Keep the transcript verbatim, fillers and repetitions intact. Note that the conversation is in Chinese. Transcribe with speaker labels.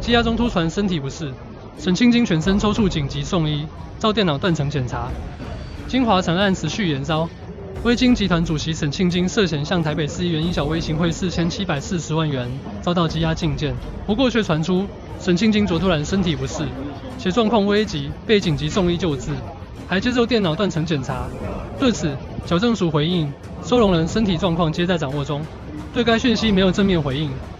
Speaker 1: 羁押中突传身体不适，沈庆京全身抽搐，紧急送医，照电脑断层检查。金华城案持续延烧，威金集团主席沈庆京涉嫌向台北市议员以小微行贿四千七百四十万元，遭到羁押禁见。不过却传出沈庆京昨突然身体不适，且状况危急，被紧急送医救治，还接受电脑断层检查。对此，矫正署回应，收容人身体状况皆在掌握中，对该讯息没有正面回应。